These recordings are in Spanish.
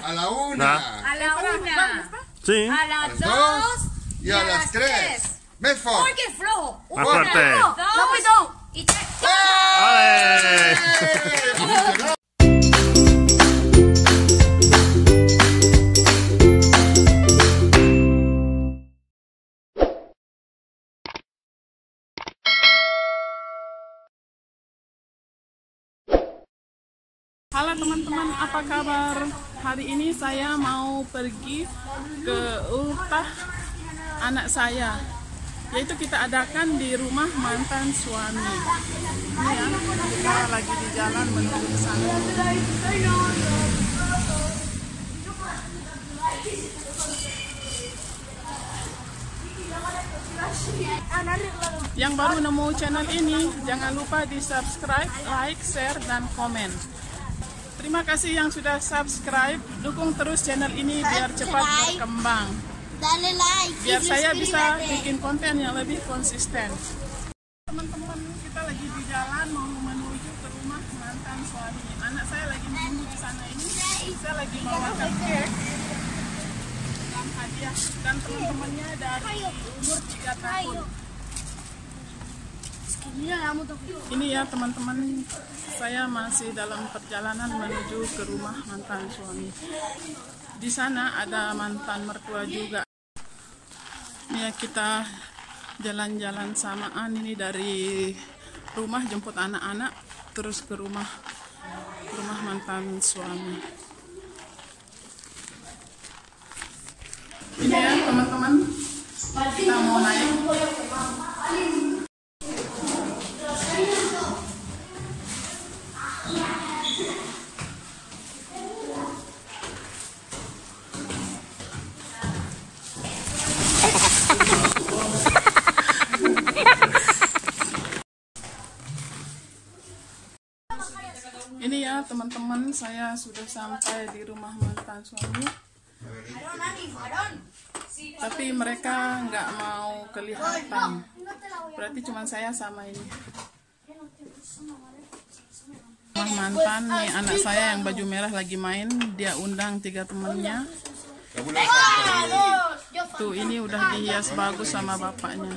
A la 1. A la 1. Sí. A las 2. Y a las 3. Més fort. Uy, qué flojo. Más fuerte. 2 y 3. ¡Ale! Halo teman-teman, apa kabar? Hari ini saya mau pergi ke ultah anak saya, yaitu kita adakan di rumah mantan suami. Ini ya, kita lagi di jalan menuju ke sana. Yang baru nemu channel ini, jangan lupa di subscribe, like, share, dan komen. Terima kasih yang sudah subscribe, dukung terus channel ini biar cepat berkembang. Biar saya bisa bikin konten yang lebih konsisten. Teman-teman, kita lagi di jalan mau menuju ke rumah mantan suami. Anak saya lagi menunggu di sana ini. Saya lagi bawakan cake dan hadiah, dan teman-temannya dari umur 3 tahun. Ini ya teman-teman, saya masih dalam perjalanan menuju ke rumah mantan suami. Di sana ada mantan mertua juga. Ini ya, kita jalan-jalan samaan ini dari rumah jemput anak-anak terus ke rumah mantan suami. Ini ya teman-teman, kita mau naik. Ini ya teman-teman, saya sudah sampai di rumah mantan suami. Tapi mereka nggak mau kelihatan. Berarti cuma saya sama ini. Rumah mantan nih, anak saya yang baju merah lagi main. Dia undang 3 temannya. Tuh, ini udah dihias bagus sama bapaknya.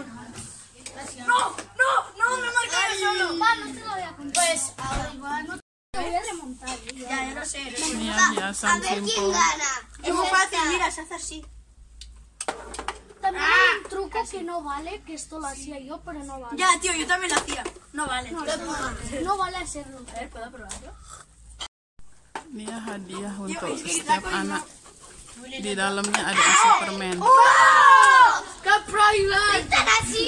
Ini ya hiasan simple. Es muy fácil, mira, se hace así. También hay un truco que no vale, que esto lo hacía yo, pero no vale. Ya, tío, yo también lo hacía. No vale. No vale hacerlo. A ver, ¿puedo probarlo? Ini ya hadiah untuk setiap anak. Di dalamnya ada isi permen. ¡Qué private! Están así.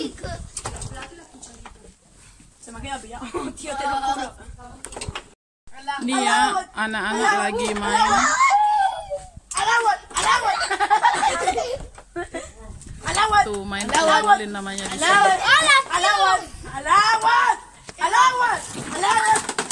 Se me ha quedado pillado. Tío, te lo juro. Ini ya anak-anak lagi main. Al agua, al agua. Al agua. Tuh main trampolin namanya di sini. Al agua, al agua. Al agua. Al agua.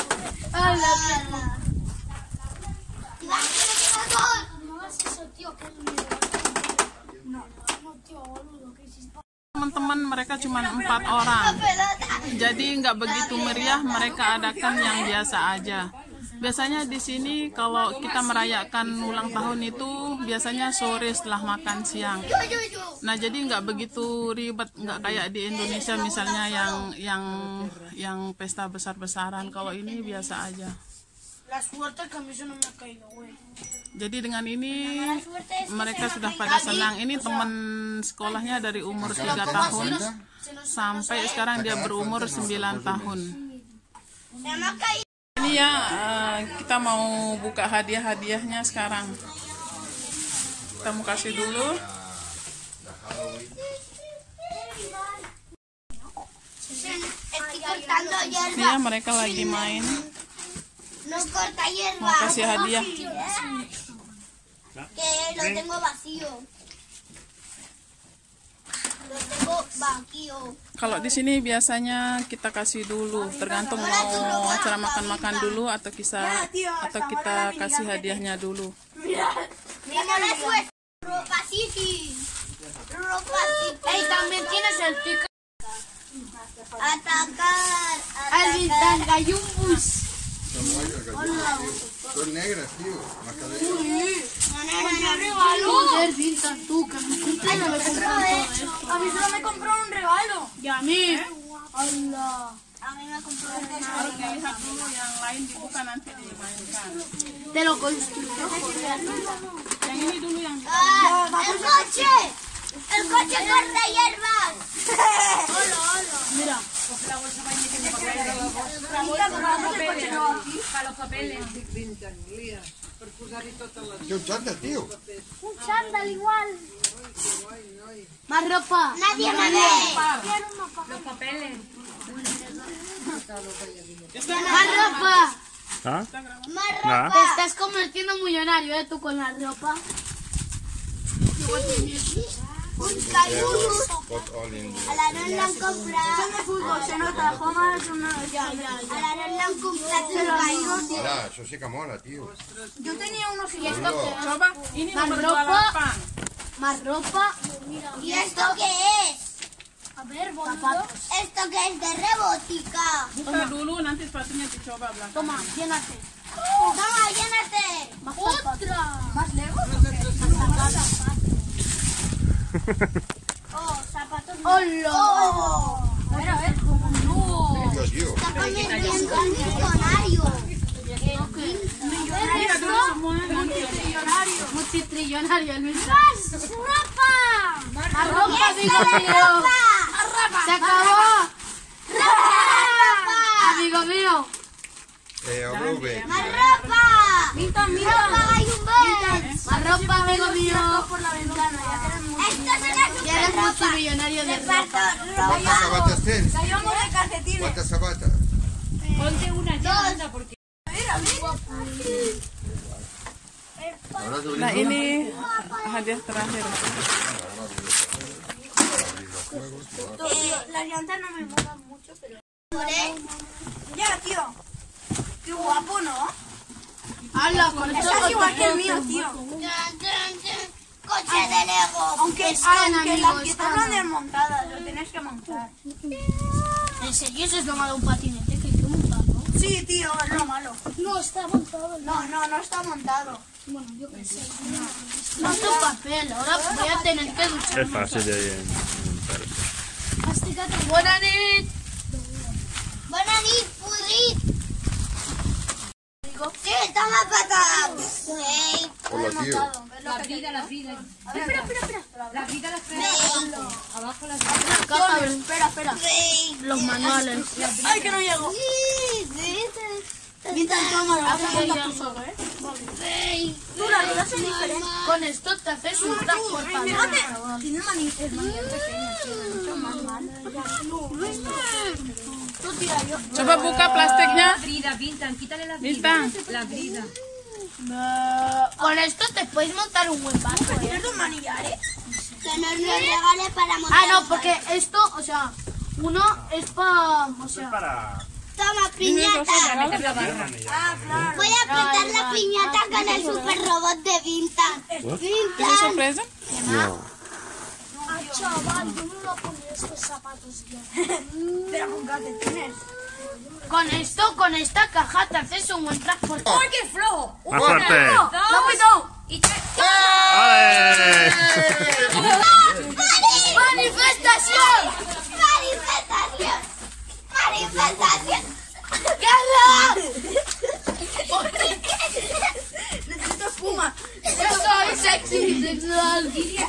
No hagas eso, tío, que es mío. No, tío, boludo, ¿qué hiciste? Teman-teman, mereka cuma 4 orang. Jadi nggak begitu meriah, mereka adakan yang biasa aja. Biasanya di sini kalau kita merayakan ulang tahun itu biasanya sore setelah makan siang. Nah, jadi nggak begitu ribet, nggak kayak di Indonesia misalnya yang pesta besar-besaran. Kalau ini biasa aja. La suerte que a mí eso no me ha caído, güey. Jadi dengan ini mereka sudah pada senang. Ini teman sekolahnya dari umur 3 tahun sampai sekarang dia berumur 9 tahun. Ini ya, kita mau buka hadiah-hadiahnya sekarang. Kita mau kasih dulu. Ini ya, mereka lagi main. Mau kasih hadiah. Que lo tengo vacío. Lo tengo vacío. Kalau di sini biasanya kita kasih dulu, tergantung mau acara makan-makan dulu atau kita kasih hadiahnya dulu. Ropa City. Ey, también tienes el ticket. Atacar. Al Tangayumbus. Son negras, tío. Más que ver, Vinta, tú, que mi cumpleaños me compraron todo esto. A mí solo me compró un regalo. Y a mí. Allah. A mí me compró un regalo. Harus dilihat dulu yang lain dibuka nanti dimainkan. Te lo construyo. Yang ini dulu yang ¡El coche! ¡El coche corta hierbas! Mira. Para los papeles. Té un xandall, tio. Un chándal igual. Más ropa. ¡Nadie me ve! Los papeles. Más ropa. ¿Ah? ¡Más Nada. Te estás convirtiendo en millonario, tú con la ropa. un cayús! Pot all in. A la no l'han comprat. de fútbol se nota, Joma es una... Ya. A la no l'han comprat un cayús. Ara, això sí que mola, tio. Yo tenía unos y Esto coba ini Más nomor ropa. 28. Más ropa. ¿Y esto qué es? A ver, boludo. ¿Esto qué es de robótica? Buka dulu nanti sepatunya dicoba belakang. Toma, llénate. Toma, llénate. Más otra. ¿Más lejos? Oh, zapatos. ¡Hola! A ver. Dios, tio. Está convirtiendo en millonario. Mira dulu semua nanti. Multitrillonario el mismo. ¡Más ropa! Más ropa, ¡Y amigo esta mío. ropa! Se acabó. ¡Ropa! Amigo mío. Obreu bé. ¡Más ropa! Mira, ¡Ropa hay un mes! Más ropa, amigo mío. Por la ventana, esto es una Ya eres super ropa. multimillonario de ropa. Quantes sabates tens? Cayamos de calcetines. Quantes sabates? Ponte una ya, anda, porque... Ara t'ho Nah ini hadiah terakhir. Las llantas no me molan mucho, pero... Ya, tío. Qué guapo, ¿no? Hala, con esto Estás igual que el mío, tío. Coche de Lego. Aunque amigos, las piezas van desmontadas, lo tienes que montar. ¿En serio eso es lo malo de un patinete que hay que montarlo? Sí, tío, es lo malo. No, está montado. No está montado. Bueno, yo qué sé. No tengo papel, ahora voy a tener que ducharme. Es fácil de ahí. Masticate. Buena nit. Buena nit, pudrit. Sí, toma patada. Sí. Hola, tio. La brida. Espera. La brida las trae abajo las Caja, espera. Sí. Los manuales. Ay, que no llego. Sí. Mientras toma, lo vas a montar tú solo, ¿eh? Sí. Tú las ruedas son diferentes. Con esto te haces un transporte. Fíjate, tiene el manillas pequeñas, tío, mucho más mal. Tú tira yo. Coba buka plastiknya. brida, Bintan, quítale la brida. Bintang. La brida. Con esto te puedes montar un buen barco, ¿eh? ¿Tienes dos manillares? Que nos lo regale para montar. Ah, no, porque esto, o sea, uno es para, o sea... Toma, piñata. Meter la barra. Voy a apretar la piñata con el super robot de Vintan. Itu Vintan. sorpresa? Ah, chaval, yo me voy a poner estos zapatos ya. Pero con calcetines. Con esta caja te haces un buen transporte. ¡Ay, qué flojo! Más fuerte. ¡Dos! Y tres. ¡Ale! ¡Manifestación! ¡Manifestación! Necesito espuma. Yo soy sexy, sexual.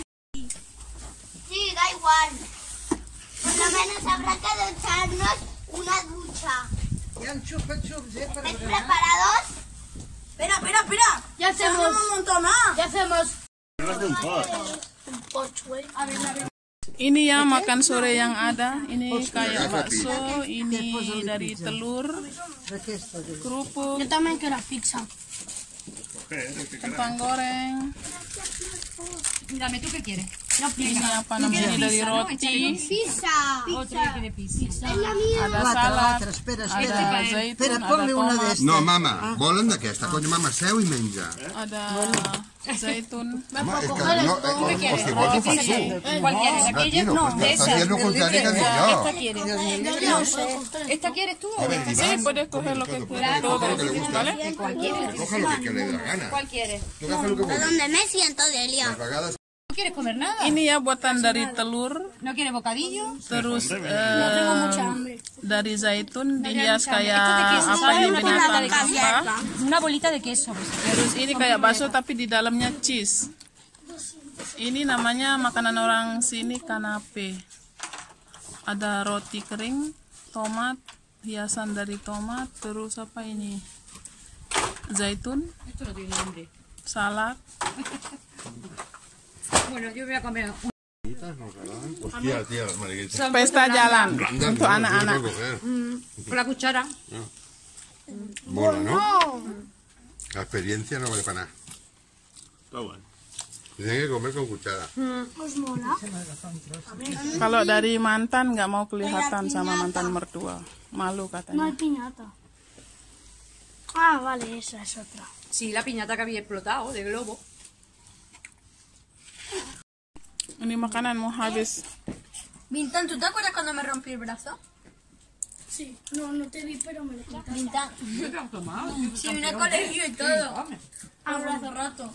Sí, da igual. Por lo menos habrá que ducharnos una ducha. ¿Estáis preparados? Espera. Ya hacemos. un montón más. Ya hacemos. Ini ya makan sore yang ada. Ini kayak bakso, ini dari telur, kerupuk, Yo también quiero pizza. kentang goreng. Dame, ¿tú qué quieres? Ini apa namanya dari roti, Pizza. Otro que quiere pizza. ada salad, ada zaitun, ada tomat, No, mama, volen d'aquesta. Coño, mama, seu i menja. ada zaitun. Home, és que no... si vols ho fas tu. ¿Cuál quieres? ¿Aquella? No, No, pues esa. estás haciendo contrario que digo ¿Esta yo. quieres? ¿Esta quieres tú? A ver, Sí, Iván, puedes coger lo que quieras, todo, coge lo que le gusta. ¿vale? Que coja lo que le dé la gana. ¿Cuál quieres? Tu agafa el que vulguis. Donde me siento, Delia. Les vegades quieres comer nada? Ini ya buatan dari telur, ¿No quieres bocadillo? terus Tengo mucha hambre. dari zaitun dihias kayak apa ini binatang apa. Una bolita de queso. Terus ini kayak bakso tapi di dalamnya cheese. Ini namanya makanan orang sini kanape. Ada roti kering, tomat, hiasan dari tomat, terus apa ini? Zaitun, Esto no tiene nombre. salad. Bueno, yo voy a comer. Hostia, tía, Margarita. Pesta jalan Anda, untuk no anak-anak. quiero coger. Con la cuchara. Mola, ¿no? La experiencia no vale para nada. Está bueno. Tienen que comer con cuchara. ¿Os mola? Kalau dari mantan nggak mau kelihatan sama mantan mertua, malu No katanya. hay piñata. Ah, vale, esa es otra. Sí, la piñata que había explotado de globo. Ini makanan mau habis. Vintan, ¿tú te acuerdas cuando me rompí el brazo? Sí, no te vi, pero me lo contaste. Vintan. Sí, vine al colegio y todo. Ahora hace rato.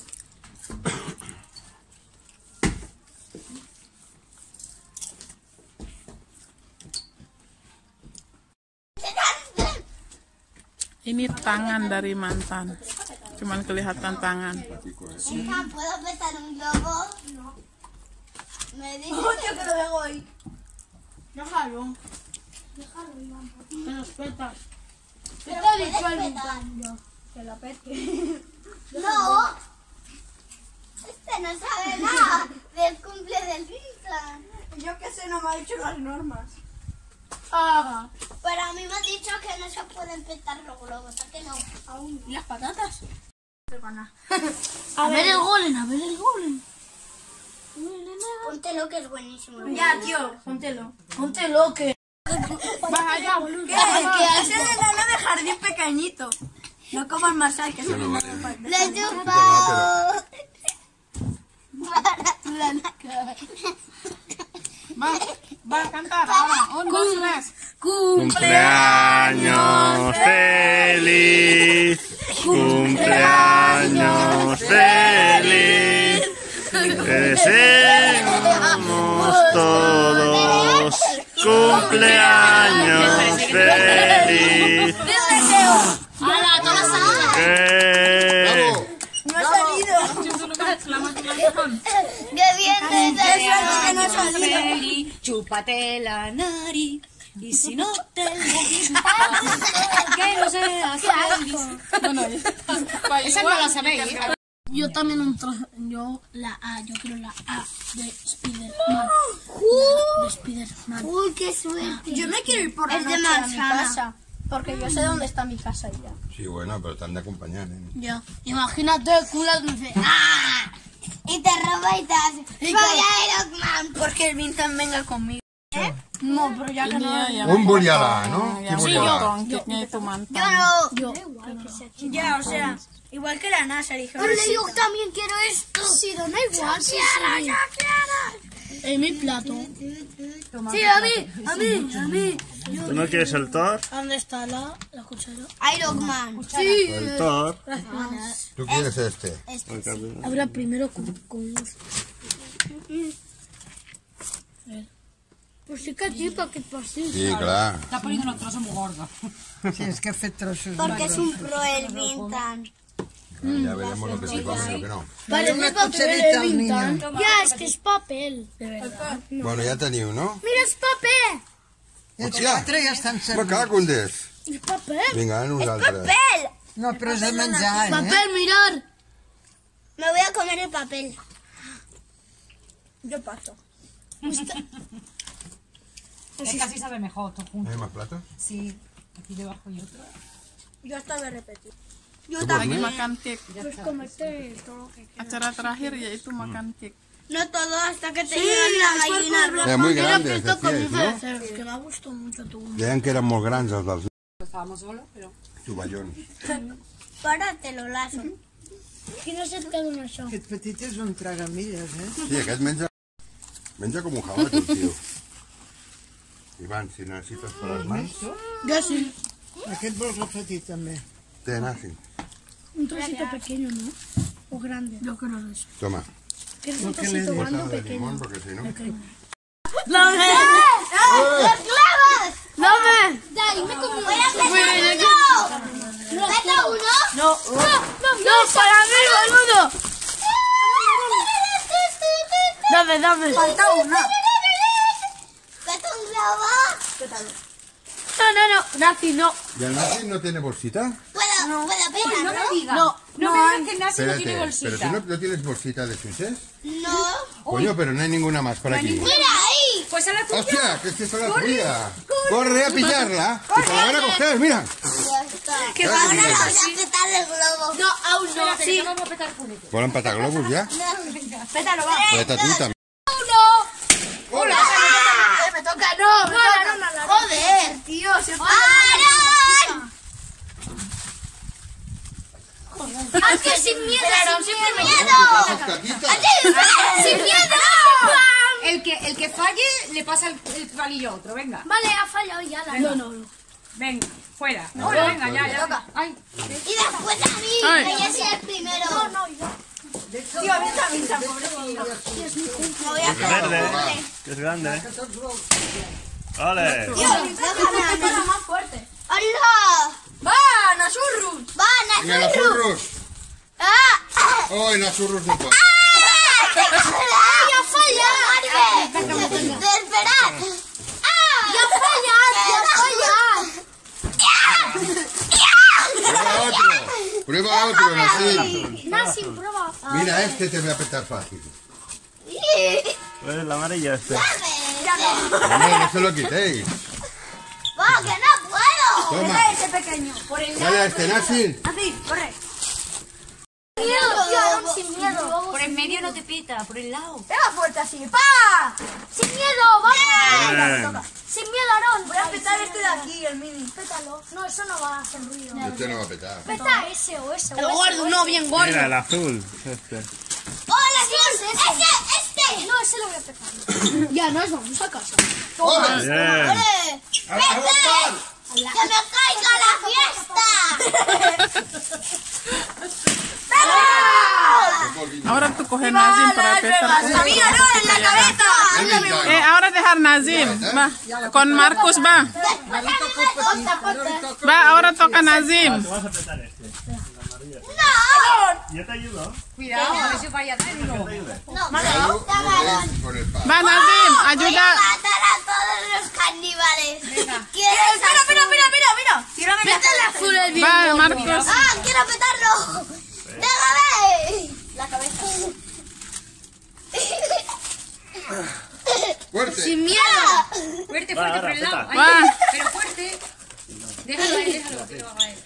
Ini tangan dari mantan, cuman kelihatan tangan. ¿Puedo petar un globo? No. Me dice que lo dejo ahí. Déjalo. Que los petas. ¿Qué te ha dicho el Vintan? Que lo pete. No. Este no sabe nada del cumple del Vintan. Yo qué sé, no me ha dicho las normas. Haga. Pero a mí me ha dicho que no se pueden petar los globos, ¿a que no? ¿Y las patatas? A ver el golem, a ver el golem. Póntelo que es buenísimo. Ya, tío, póntelo. Póntelo que... Que es el enano de jardín pequeñito. No como el Masai, que es el enano de ¡Le he chupado! Va a cantar ahora, 1, 2, 3. Cumpleaños feliz. Cumpleaños feliz. Te deseamos todos. Cumpleaños feliz. ¡Hala, todas No ha salido. ¡Qué bien te Eso que no ha salido. Feliz, chúpate la nariz. Y si no te que no seas feliz. Esa no la sabéis. Yo también yo quiero la A de Spider-Man. De Spider-Man. ¡Uy, qué suerte! Yo me quiero ir por la Es de noche a mi manzana. casa. Porque yo sé dónde está mi casa ya. Sí, bueno, pero te han de acompañar, ¿eh? Ya. Imagínate, culas me dice, ¡ah! Y te roba y te hace. ¡Voy a Ironman! Porque el Vintan venga conmigo. No, pero ya que Ini no. ya yang Un buriala, ¿no? yang Un buriala. tongkitnya itu mantan. Yo. Ya, o sea, igual que la NASA, dijeron. Yo también quiero esto. Sí, da igual. Sí, sí. En mi plato. Sí, a mí. ¿Tú no quieres el Thor? ¿Dónde está la cuchara? Iron Man. Sí. El Thor. ¿Tú quieres este? Habrá primero con... Pues sí que sí, para que pasís. Sí, claro. Está poniendo unos trozos muy gordos. Sí, es que hace trozos. Porque es un pro el Vintan. Ya veremos lo que se come y lo que no. Parece Una papel cucharita el al niño. Vintan. Ya, es que es papel. De verdad. Bueno, ja teniu, no? Mira, es papel. Els Hòstia, quatre ja estan me servits. cago en des. Es papel. Vinga, nosaltres. ¡Papel! No, però és de menjar, eh? Papel, mirar. Me voy a comer el papel. Yo paso. Es que así sabe mejor, todo junto. ¿Hay más platos? Sí, aquí debajo hay otro. Yo hasta voy a repetir. Lagi makan cake. Pues comerte todo lo que quieras. Acara terakhir yaitu makan cake. No todo hasta que te llegan la gallina roja. Es muy grande, Esto con decíais, ¿no? Es que me ha gustado mucho tu... Deien que eren molt grans els dels Estábamos solos, pero. tovallons. Párate, lo lazo. Qui no se't queda una això? Aquest petit és un tragamilles, eh? Sí, aquest menja com un jabalí, el tio. Ivan, si necessites per les mans, Yo sí. Aquest vols repetir també. ten así. Un trocito pequeño, ¿no? O grande. Yo creo eso. Toma. ¿Quieres un trocito grande o de pequeño? limón, porque si no... ¡Dame! ¡Los clavos! ¡Dame! Dai, me como ¡Voy a petar uno! ¿Peta uno? No, para mí, boludo. Dame. Falta una. ¿Peta un clavo? No, Nazi, no. ¿Y el Nazi no tiene bolsita? ¿Puedo petarlo? No me digas. No me digas que Nancy no tiene Espérate, bolsita. ¿pero tú no tienes bolsita de chuches? No. Coño, pero no hay ninguna más por aquí. ¡Mira ahí! Pues a la tuya. ¡Hostia! ¡Que es esa la tuya! ¡Corre a pillarla! ¡Que te la van a coger! ¡Mira! Ya está. Que Ahora voy a petar el globo. No, aún no. Espérate, Sí. que vamos a petar con esto. ¿Vuelan pataglobos ya? Pétalo, va. Peta tú también. ¡Hola! Me toca, no. Joder, tío. Se ¡Aaron! ¡Es que sin miedo! ¡Sin miedo! ¡Caquita! ¡Sin miedo! El que falle le pasa el palillo a otro. Venga, Vale, ha fallado ya la. No. venga, fuera. Fuera, venga, ya. Ay, Y después a mí. Ay. Ella soy el primero. No, yo. Tío, avisa, pobrecillo. Me voy a Es verde. Que es grande. ¡Ole! Tío, avisa más fuerte. ¡Hola! ¡Va, Nasurrus! ¡Va, ¡Venga, los Nasurru! zurros! ¡Ah! ¡Oh, en los zurros no puedo! ¡Ya falla! ¡Esperad! ¡Ya falla! Prueba otro, Nací. Nasi, prueba. Mira, este te voy a petar fácil. Pues el amarillo este. Hombre, no se lo quitéis. ¡Va, que no puedo! Toma. Ese pequeño. Por el Dale a este, Nazi. Así, corre. Miedo, tío, sin miedo. por el medio no te pita, por el lado. Pega fuerte así. ¡Pa! Sin miedo, vamos. Bien. Sin miedo, Aarón. Voy a petar este de aquí, el mini. Pétalo. No, eso no va a hacer ruido. Este no va a petar. Peta ese o ese. El gordo, no, bien gordo. Mira, el azul. Este. ¡Hola, este! No, ese lo voy a petar. Ya, nos vamos a casa. ¡Ole! Bien. ¡Ole! ¡Que me caiga la fiesta! Ahora tú coges Nazim para petar. ¡Mira, no, en la cabeza! Ahora dejar Nazim. Va. Con Marcus va. Va, ahora toca Nazim. Vas a petar este. Yo te ayudo. Cuidado, a ver si falla dentro. Cuidado, no des con el palo. Va, Nazim, Voy a ayuda. matar a todos los caníbales. ¿Quieres Mira. Tírame la azul el bien. Va, Marcus. ¡Ah, quiero petarlo! ¡Déjame! La cabeza. ¡Fuerte! Sin miedo. Fuerte, Va, fuerte, ahora, por el lado. peta. Ay, Va. pero fuerte. Déjalo ahí, déjalo que lo haga él.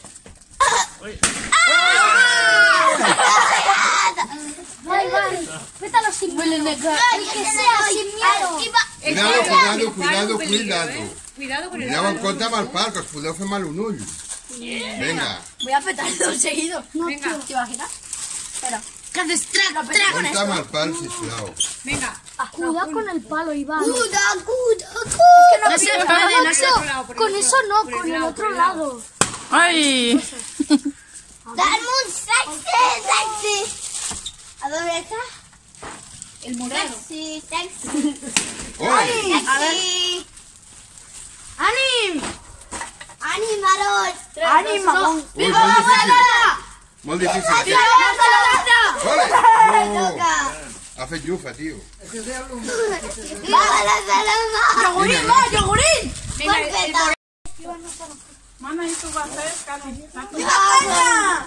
Bye. Pétalo sin miedo. El que sea sin miedo. Cuidado. Cuidado con el Cuidado en lado. compte amb el pal, que us podeu fer mal un ull. Vinga, Voy a petar dos seguidos. Venga. ¿Te imaginas? Espera. ¿Qué haces? Track. compte amb el pal, sisplau. Venga. Cuidado con el palo, Iván. No se puede, no se Con eso no, con el otro lado. Ay. ¡Dame un sexy! ¿A dónde está? El morado. Sexy. Oi! Sexy. ¡Anim! ¡Animaron! ¡Ánimo! Ui, molt difícil. Molt difícil. Ole! No. Toca. Ha fet llufa, tio. ¡Viva la Salama! ¡Yogurín, va, yogurín! Venga, el Mana itu va, saya sekali. Satu. ¡Ana!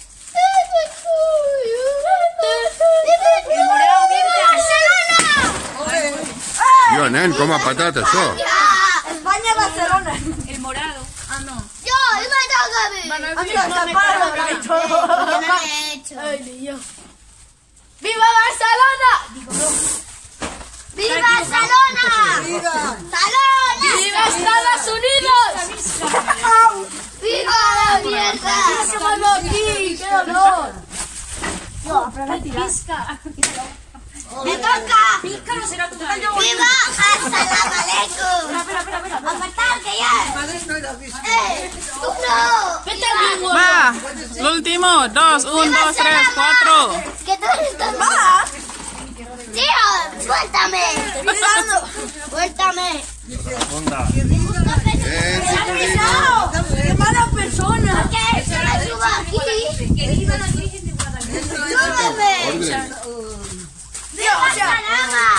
el morado Jo, nen, com a patata, això. España-Barcelona. el morado. Ah, no. ¡Yo! ¡Y me toca a mí! Amigo, taparlo, gaito. Yo no lo he hecho. ¡Viva Barcelona! ¡Viva Salona! ¡Salona! ¡Viva Estados Unidos! ¡Viva la mierda! ¡Déjalo aquí! ¡Qué dolor! ¡Me toca! Pizca no será tu ¡Viva Assalam Aleikum! ¡Apartar que ya! ¡Tú no! Va. Último. 2, 1, 2, 3, 4. ¿Qué tal estás? ¡Va! ¡Suéltame! ¡Suéltame! Onda. Cipolino. ¡Qué mala persona! ¿Qué? ¡Se me subo aquí! ¡Súbeme! Orden. ¡Viva Sarama!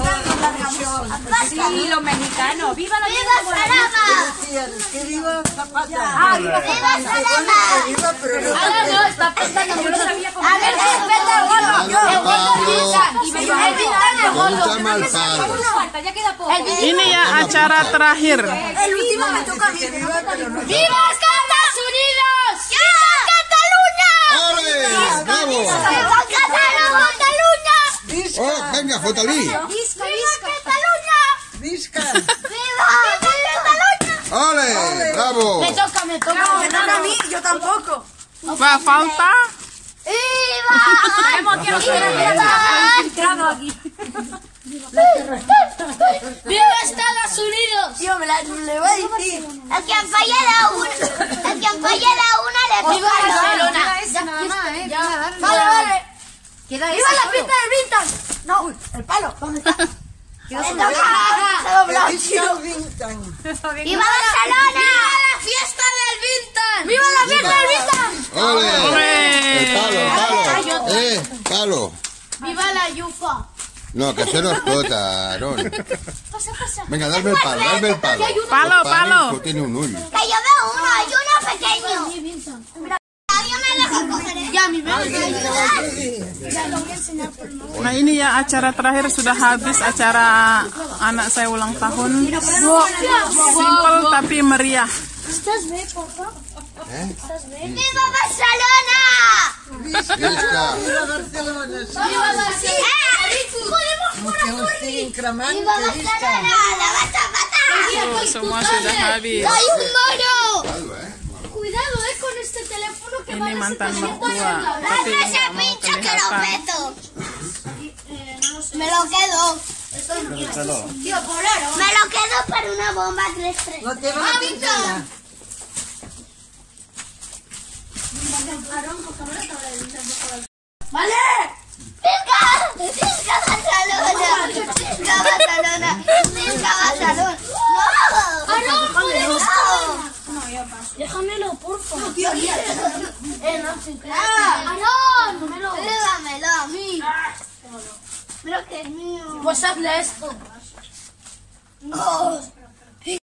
Sí, los mexicanos. ¡Viva la ¡Viva Sarama! Que viva Zapata. ¡Viva Sarama! Viva, pero no. Ah, no, está pensando. Yo no sabía cómo. A ver, respeta el gordo. El gordo Vincent. Y me llamo Vincent el gordo. Pregunta mal palo. Falta, ya queda poco. Ini ya acara terakhir. El último me toca a mí. ¡Viva Estados Unidos! ¡Viva Cataluña! ¡Ole! ¡Bravo! ¡Viva Cataluña! ¡Oh, venga, Fotalí! ¡Viva Cataluña! Visca. ¡Viva Cataluña! ¡Ole! ¡Bravo! Me toca a mí, yo tampoco. Va, falta. ¡Viva! ¡Viva Estados Unidos! Tío, le voy a decir. El que falle la una le ¡Viva toca Barcelona! Vale, vale. Queda ¡Viva esa la solo. fiesta del Vintage! No, el palo. ¿Dónde está? Le toca. Se dobló. Visca Vintan. ¡Viva Barcelona! ¡Viva la fiesta del Vintan! ¡Viva la fiesta del Vintage! ¡Ole! ¡Ole! El palo, palo. ¡Viva la yufa! No, que se nos explota, Aaron. Pasa. Venga, dame el palo, dame el palo. Palo, palo. Esto tiene un ull. Que yo veo uno, hay uno pequeño. Alguien me deja coger ya mi Nah, ini ya acara terakhir sudah habis, acara anak saya ulang tahun. Simple tapi meriah. ¡Viva Barcelona! Visca. Viva Barcelona. Sí. ¡Podemos Que ho estiguin cremant, ¡Viva que visca. Barcelona! ¡La vas a matar! Oh, semua sudah habis. ¡Hay un mono! Cuidado, con este teléfono que Ini mantan mertua, tapi ¡Dame ese nggak mau pincho que lo kelihatan. meto! Me lo quedo. Me lo quedo para una bomba 3-3. La teva la tens allà. ¡Vale! ¡Visca! ¡Visca Barcelona! ¡Visca Barcelona! ¡Visca Barcelona! ¡No! ¡No! Déjamelo, porfa. ¡Aarón! ¡Déjamelo a mí! ¡Pero que es mío! Pues hazle esto. ¡No!